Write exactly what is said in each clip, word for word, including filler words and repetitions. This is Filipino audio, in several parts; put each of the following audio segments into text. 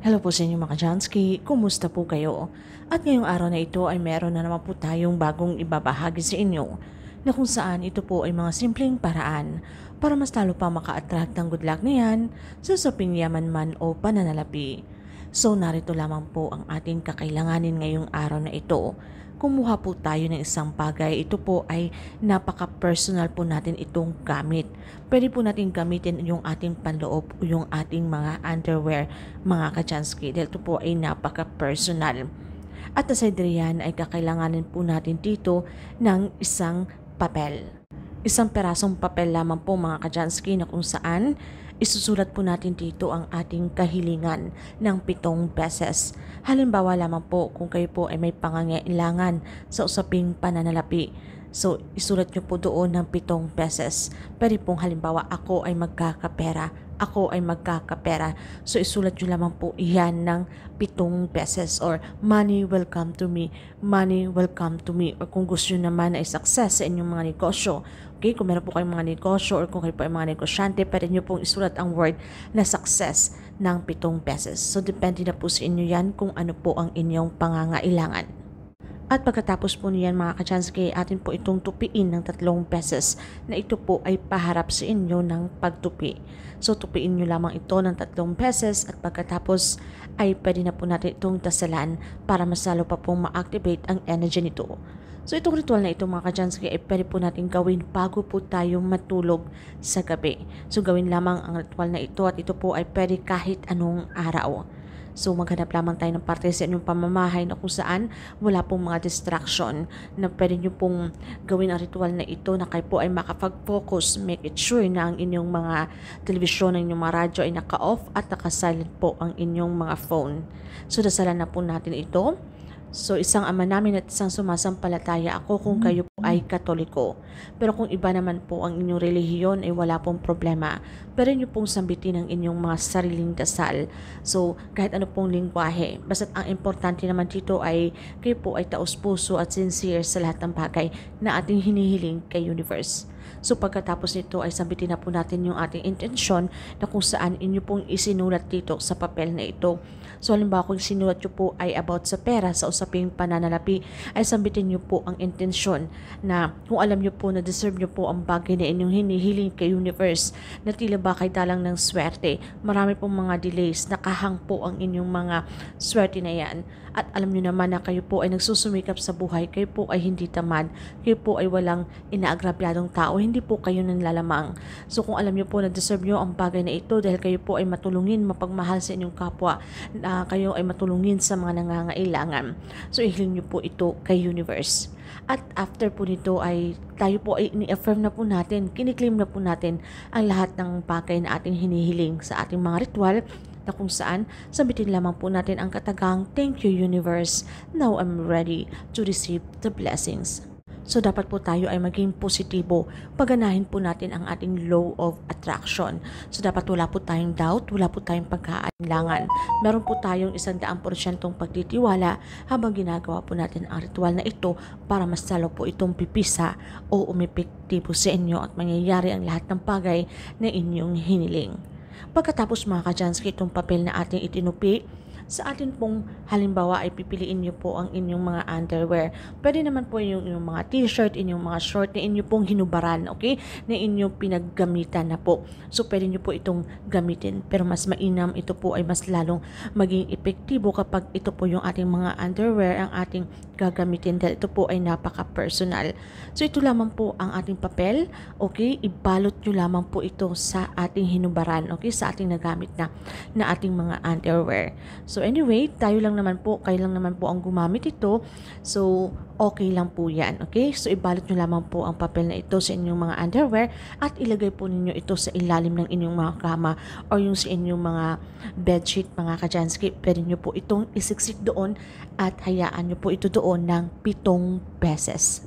Hello po sa inyo mga Jansky, kumusta po kayo? At ngayong araw na ito ay meron na naman po tayong bagong ibabahagi sa inyo na kung saan ito po ay mga simpleng paraan para mas talo pa maka-attract ng good luck na yan sa usaping yaman man o pananalapi. So narito lamang po ang ating kakailanganin ngayong araw na ito. Kumuha po tayo ng isang bagay. Ito po ay napaka-personal po natin itong gamit. Pwede po natin gamitin yung ating panloob o yung ating mga underwear, mga kachansky. Dahil ito po ay napaka-personal. At aside riyan ay kakailanganin po natin dito ng isang papel. Isang perasong papel lamang po mga kachansky na kung saan isusulat po natin dito ang ating kahilingan ng pitong beses. Halimbawa lamang po kung kayo po ay may pangangailangan sa usaping pananalapi. So, isulat nyo po doon ng pitong beses. Pwede pong halimbawa ako ay magkakapera. Ako ay magkakapera. So, isulat nyo lamang po iyan ng pitong beses or money will come to me. Money will come to me. Or kung gusto nyo naman ay success sa inyong mga negosyo. Okay, kung meron po kayong mga negosyo or kung kayo po ay mga negosyante, pwede nyo pong isulat ang word na success ng pitong beses. So, depende na po sa inyo yan kung ano po ang inyong pangangailangan. At pagkatapos po niyan mga kachansky, atin po itong tupiin ng tatlong beses na ito po ay paharap sa inyo ng pagtupi. So, tupiin nyo lamang ito ng tatlong beses at pagkatapos ay pwede na po natin itong dasalan para mas lalo pa pong ma-activate ang energy nito. So, itong ritual na ito mga kachansky ay pwede po natin gawin bago po tayo matulog sa gabi. So, gawin lamang ang ritual na ito at ito po ay pwede kahit anong araw. So, maghanap lamang tayo ng parte sa inyong pamamahay na kung saan wala pong mga distraction na pwede nyo pong gawin ang ritual na ito na kayo po ay makapag-focus. Make it sure na ang inyong mga telebisyon, ang inyong mga radyo ay naka-off at naka-silent po ang inyong mga phone. So, dasalan na po natin ito. So, isang ama namin at isang sumasampalataya ako kung kayo po ay Katoliko. Pero kung iba naman po ang inyong relihiyon ay wala pong problema. Pero nyo pong sambitin ang inyong mga sariling dasal. So, kahit ano pong lingwahe. Basta't ang importante naman dito ay kayo po ay taos-puso at sincere sa lahat ng bagay na ating hinihiling kay universe. So pagkatapos nito ay sambitin na po natin yung ating intensyon na kung saan inyo pong isinulat dito sa papel na ito. So halimbawa kung sinulat nyo po ay about sa pera, sa usaping pananalapi, ay sambitin nyo po ang intensyon na kung alam nyo po na deserve nyo po ang bagay na inyong hinihiling kay universe, na tila ba kay dalang ng swerte, marami pong mga delays, nakahang po ang inyong mga swerte na yan. At alam nyo naman na kayo po ay nagsusumikap sa buhay, kayo po ay hindi tamad, kayo po ay walang inaagrabyadong tao, hindi po kayo nanlalamang. So kung alam nyo po na deserve nyo ang bagay na ito dahil kayo po ay matulungin, mapagmahal sa inyong kapwa, na kayo ay matulungin sa mga nangangailangan. So ihiling nyo po ito kay universe. At after po nito ay tayo po ay ini-affirm na po natin, kiniklaim na po natin ang lahat ng bagay na ating hinihiling sa ating mga ritual na kung saan sabitin lamang po natin ang katagang thank you universe, now I'm ready to receive the blessings. So dapat po tayo ay maging positibo, paganahin po natin ang ating law of attraction. So dapat wala po tayong doubt, wala po tayong pagkaalinlangan. Meron po tayong isang daang porsyentong pagtitiwala habang ginagawa po natin ang ritual na ito para mas lalo po itong pipisa o umepektibo sa inyo at mangyayari ang lahat ng bagay na inyong hiniling. Pagkatapos mga kachansky, itong papel na ating itinupi, sa atin pong halimbawa ay pipiliin nyo po ang inyong mga underwear. Pwede naman po yung inyong mga t-shirt, inyong mga short na inyo pong hinubaran, okay? Na inyong pinaggamitan na po. So pwede nyo po itong gamitin. Pero mas mainam, ito po ay mas lalong maging epektibo kapag ito po yung ating mga underwear ang ating gagamitin dahil ito po ay napaka-personal. So ito lamang po ang ating papel, okay? Ibalot nyo lamang po ito sa ating hinubaran, okay? Sa ating nagamit na, na ating mga underwear. So anyway, tayo lang naman po, kayo lang naman po ang gumamit ito. So okay lang po yan, okay? So ibalot nyo lamang po ang papel na ito sa inyong mga underwear at ilagay po ninyo ito sa ilalim ng inyong mga kama or yung sa inyong mga bedsheet, mga kajansky. Pwede nyo po itong isiksik doon at hayaan nyo po ito doon ng pitong beses.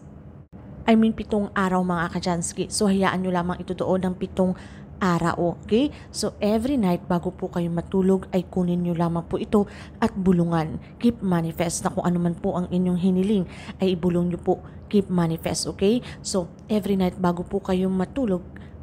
I mean pitong araw mga kajansky. So hayaan nyo lamang ito doon ng pitong araw, okay? So every night bago po kayo matulog ay kunin nyo lamang po ito at bulungan. Keep manifest na kung ano man po ang inyong hiniling ay ibulong nyo po. Keep manifest, okay? So every night bago po kayo matulog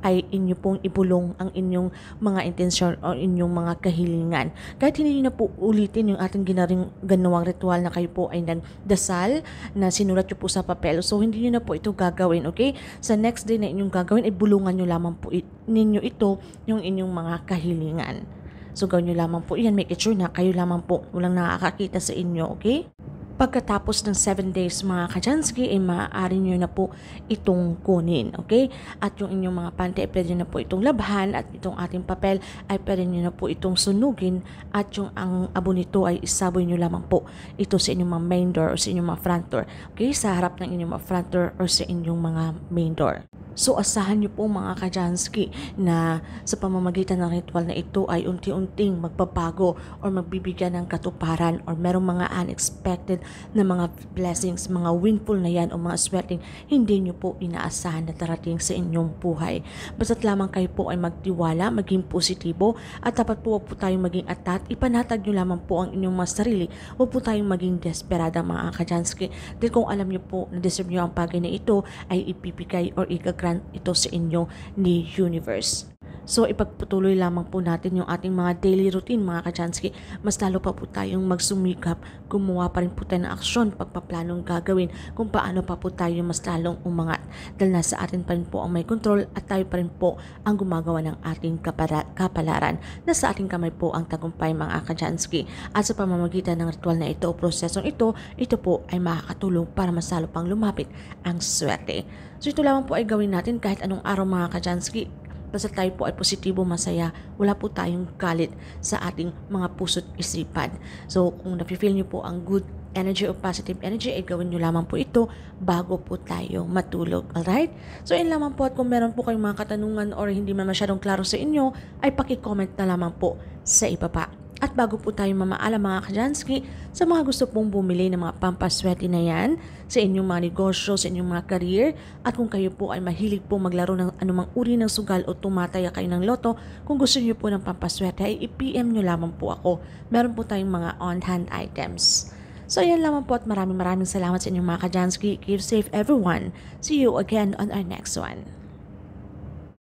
ay inyo pong ibulong ang inyong mga intensyon o inyong mga kahilingan. Kahit hindi nyo na po ulitin yung ating ginaring ganawang ritual na kayo po ay nagdasal na sinulat nyo po sa papel. So hindi nyo na po ito gagawin, okay? Sa next day na inyong gagawin, ay bulungan nyo lamang po it, ninyo ito yung inyong mga kahilingan. So gawin nyo lamang po yan, make it sure na kayo lamang po walang nakakakita sa inyo, okay? Pagkatapos ng seven days mga kajansky ay maaari nyo na po itong kunin, okay? At yung inyong mga panty ay pwede na po itong labhan at itong ating papel ay pwede nyo na po itong sunugin at yung ang abo nito ay isaboy nyo lamang po ito sa inyong mga main door o sa inyong mga front door, okay? Sa harap ng inyong mga front door o sa inyong mga main door. So asahan nyo po mga kajansky na sa pamamagitan ng ritual na ito ay unti-unting magbabago or magbibigyan ng katuparan or merong mga unexpected na mga blessings, mga windfall na yan o mga swerteng hindi nyo po inaasahan na darating sa inyong buhay. Basta't lamang kayo po ay magtiwala, maging positibo at dapat po huwag po tayong maging atat, ipanatag nyo lamang po ang inyong mga sarili, huwag po tayong maging desperada mga kajansky. Dahil kung alam nyo po na deserve nyo ang bagay na ito ay ipipigay or igag ito sa inyo ni universe. So ipagpatuloy lamang po natin yung ating mga daily routine mga kajansky. Mas lalo pa po tayong magsumikap, gumawa pa rin po tayo ng aksyon, pagpaplanong gagawin kung paano pa po tayo mas lalong umangat. Dahil nasa atin pa rin po ang may control at tayo pa rin po ang gumagawa ng ating kapara- kapalaran. Nasa ating kamay po ang tagumpay mga kajansky. At sa pamamagitan ng ritual na ito o prosesong ito, ito po ay makakatulong para mas lalo pang lumapit ang swerte. So ito lamang po ay gawin natin kahit anong araw mga kajansky. Basta tayo po ay positibo, masaya, wala po tayong galit sa ating mga puso't isipan. So kung nafe-feel nyo po ang good energy o positive energy, ay gawin nyo lamang po ito bago po tayo matulog. Alright? So yun lamang po, at kung meron po kayong mga katanungan or hindi man masyadong klaro sa inyo, ay paki-comment na lamang po sa ibaba. At bago po tayo mamaalam mga kajansky, sa mga gusto pong bumili ng mga pampaswerte na yan, sa inyong mga negosyo, sa inyong mga career, at kung kayo po ay mahilig po maglaro ng anumang uri ng sugal o tumataya kayo ng loto, kung gusto niyo po ng pampaswerte ay i-P M nyo lamang po ako. Meron po tayong mga on-hand items. So yan lamang po, at maraming maraming salamat sa inyong mga kajansky. Keep safe everyone. See you again on our next one.